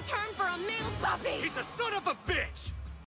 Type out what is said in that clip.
turn for a male puppy! He's a son of a bitch!